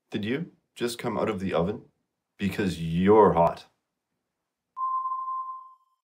Did you just come out of the oven? Because you're hot.